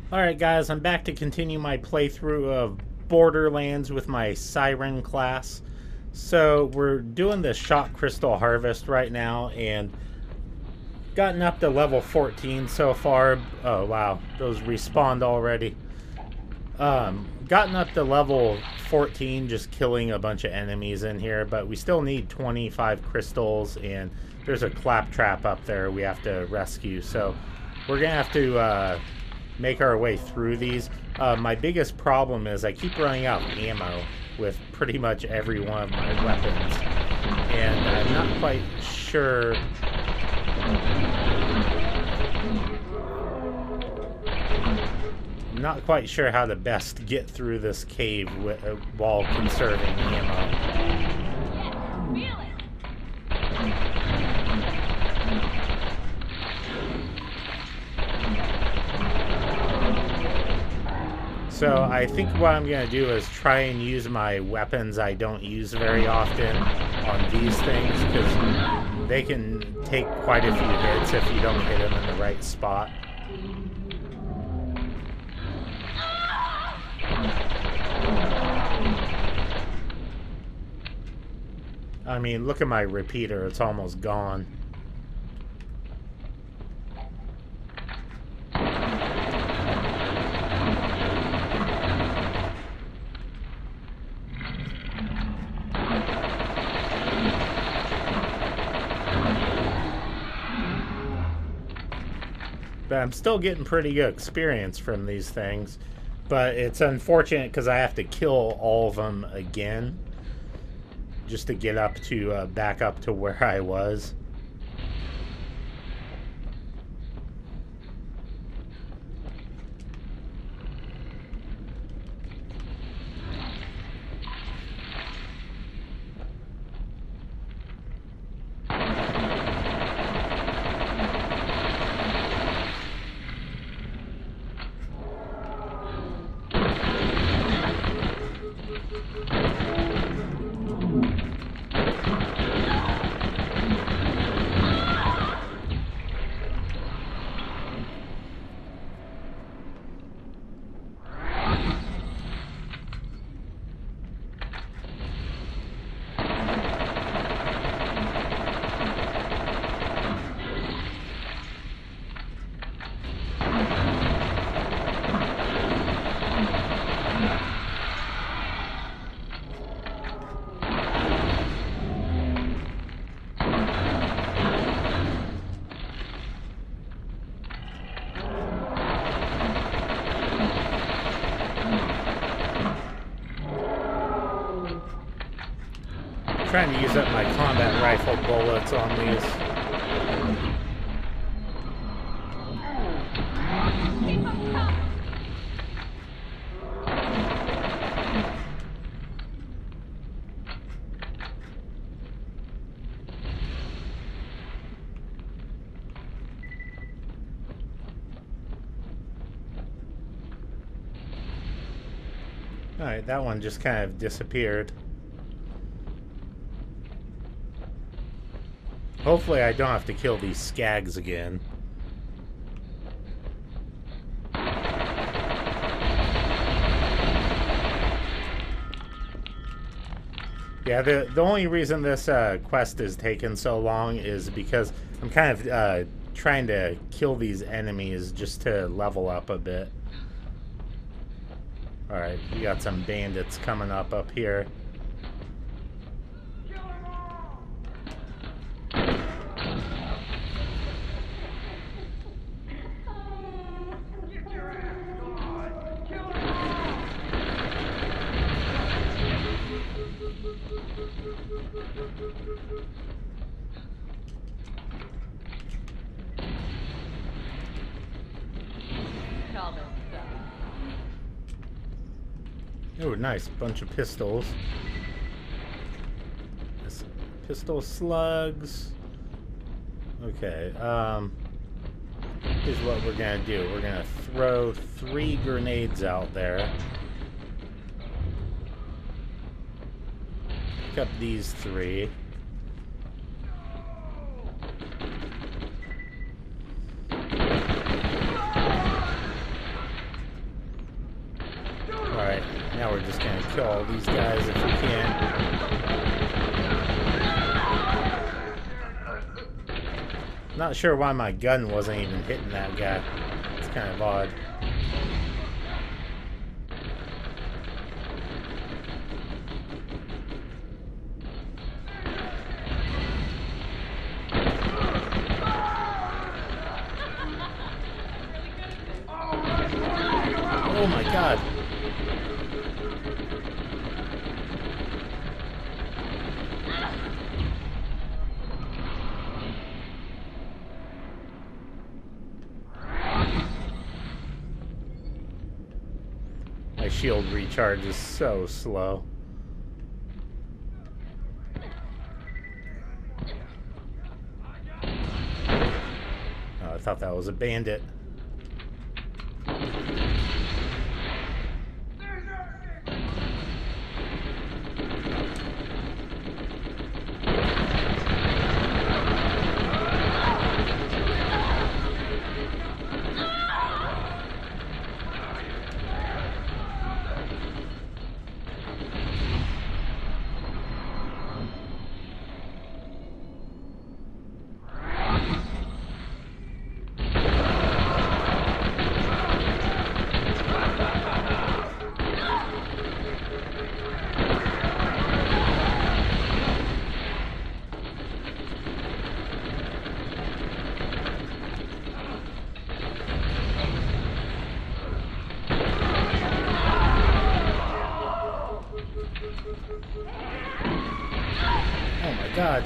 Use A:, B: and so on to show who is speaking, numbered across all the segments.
A: Alright guys, I'm back to continue my playthrough of Borderlands with my Siren class. So we're doing the shot crystal harvest right now and gotten up to level 14 so far. Oh wow, those respawned already. Gotten up to level 14 just killing a bunch of enemies in here, but we still need 25 crystals and there's a Claptrap up there we have to rescue. So we're gonna have to make our way through these. My biggest problem is I keep running out of ammo with pretty much every one of my weapons, and I'm not quite sure how to best get through this cave while conserving ammo. So I think what I'm going to do is try and use my weapons I don't use very often on these things, because they can take quite a few hits if you don't hit them in the right spot. I mean, look at my repeater, it's almost gone. But I'm still getting pretty good experience from these things. But it's unfortunate because I have to kill all of them again just to get up to back up to where I was. Trying to use up my combat rifle bullets on these. Alright, that one just kind of disappeared. Hopefully I don't have to kill these skags again. Yeah, the only reason this quest is taking so long is because I'm kind of trying to kill these enemies just to level up a bit. Alright, we got some bandits coming up here. Oh, nice. Bunch of pistols. Pistol slugs. Okay, here's what we're gonna do. We're gonna throw 3 grenades out there. Pick up these 3. kill all these guys if we can. Not sure why my gun wasn't even hitting that guy. It's kind of odd. Oh my god. My shield recharge is so slow. Oh, I thought that was a bandit. Oh my god.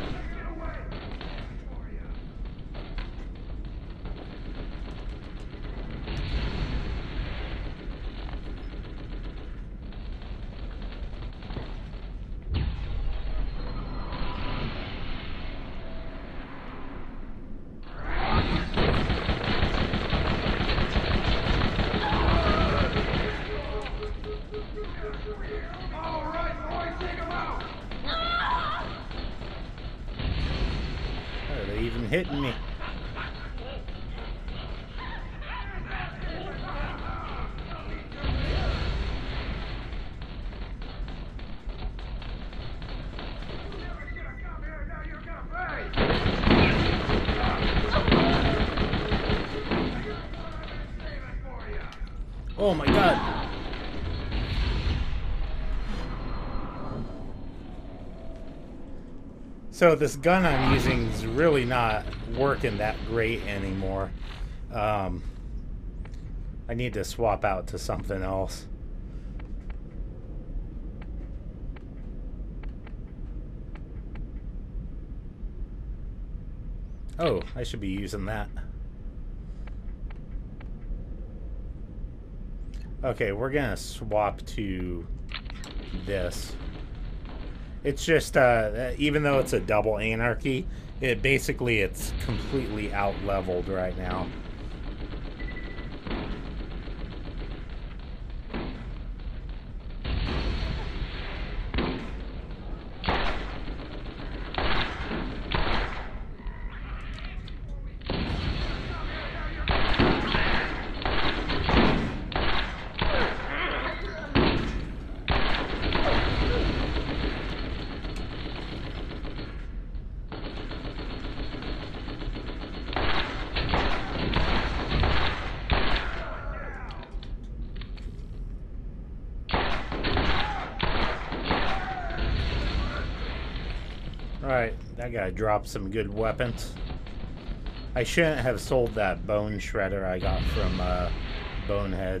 A: Are they even hitting me? Oh my god. So this gun I'm using is really not working that great anymore. I need to swap out to something else. Oh, I should be using that. Okay, we're gonna swap to this. It's just, even though it's a double anarchy, it's completely out-leveled right now. Alright, that guy dropped some good weapons. I shouldn't have sold that bone shredder I got from Bonehead.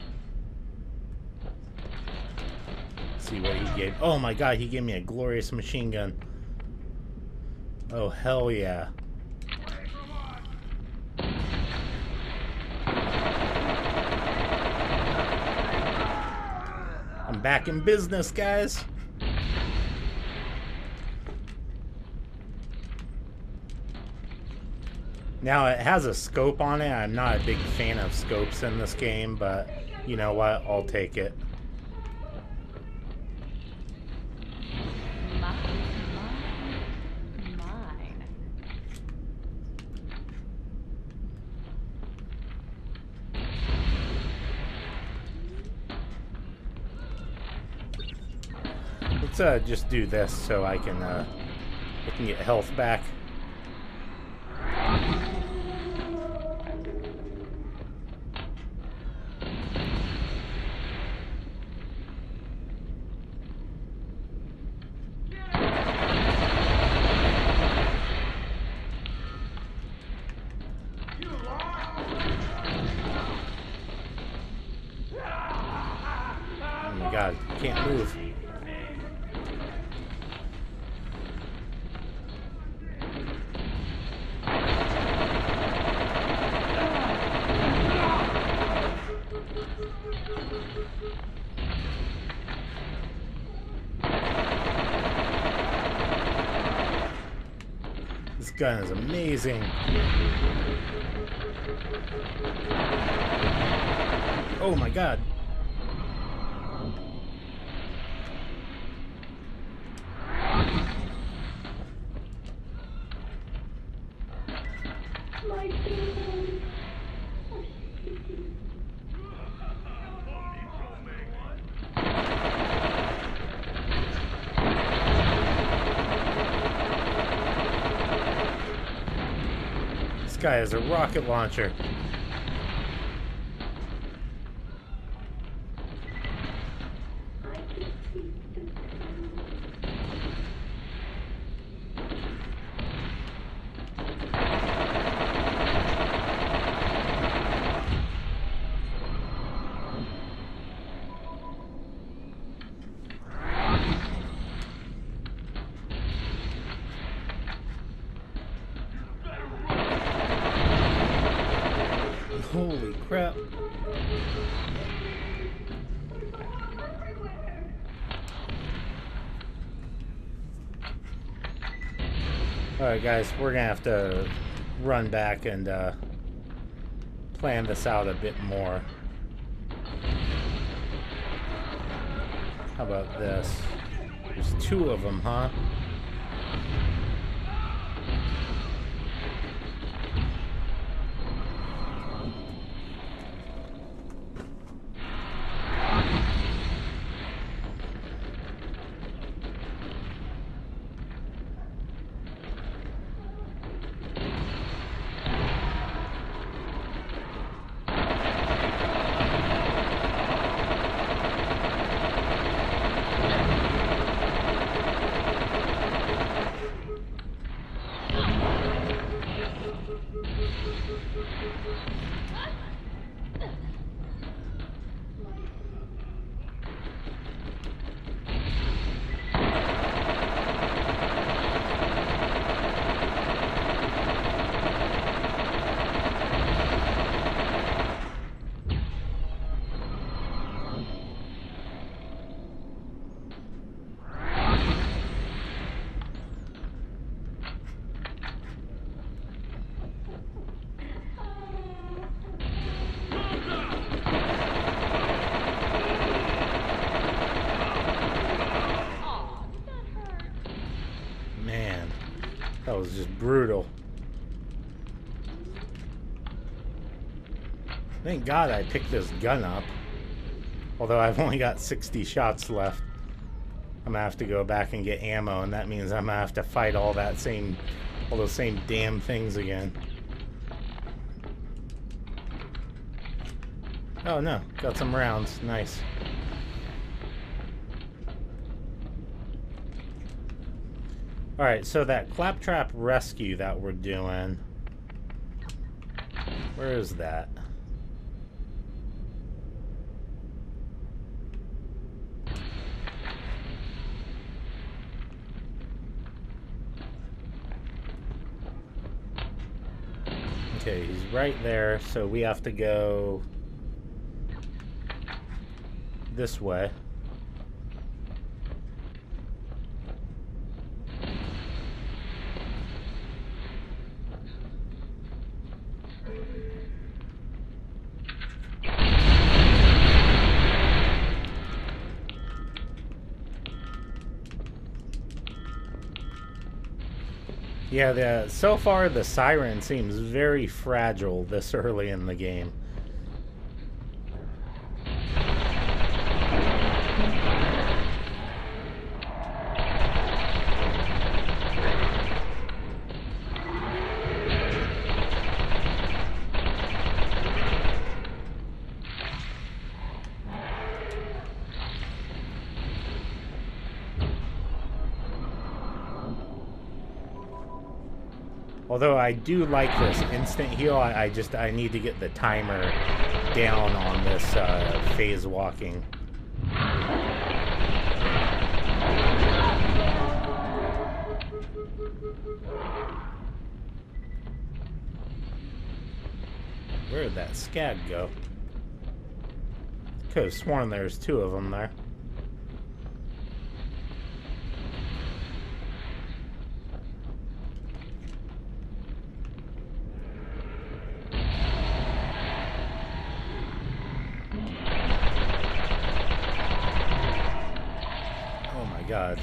A: Let's see what he gave. Oh my god, he gave me a glorious machine gun. Oh, hell yeah. I'm back in business, guys. Now, it has a scope on it. I'm not a big fan of scopes in this game, but you know what? I'll take it. Let's just do this so I can get health back. Oh my god, can't move. This gun is amazing. Oh my god. This guy has a rocket launcher. Holy crap. Alright guys, we're gonna have to run back and plan this out a bit more. How about this? There's two of them, huh? That was just brutal. Thank God I picked this gun up. Although I've only got 60 shots left. I'm gonna have to go back and get ammo, and that means I'm gonna have to fight all those same damn things again. Oh no, got some rounds. Nice. Alright, so that Claptrap rescue that we're doing, where is that? Okay, he's right there, so we have to go this way. Yeah, so far the Siren seems very fragile this early in the game. Although I do like this instant heal, I need to get the timer down on this phase walking. Where'd that scag go? Could have sworn there's two of them there. Oh my god.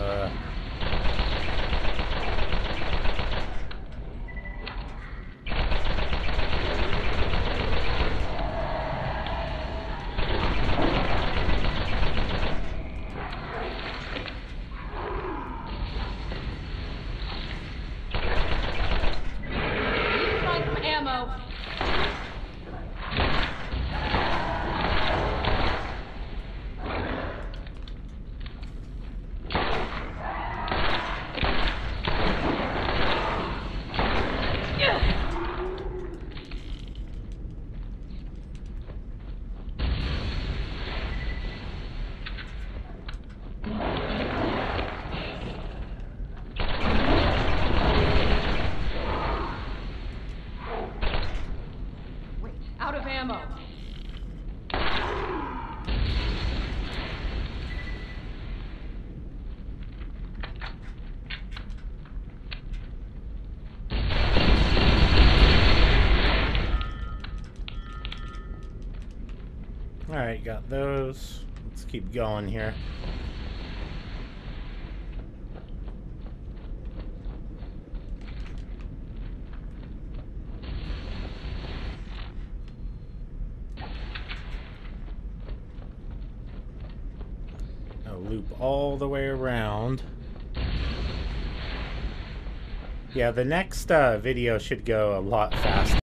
A: Alright, got those. Let's keep going here. Now loop all the way around. Yeah, the next video should go a lot faster.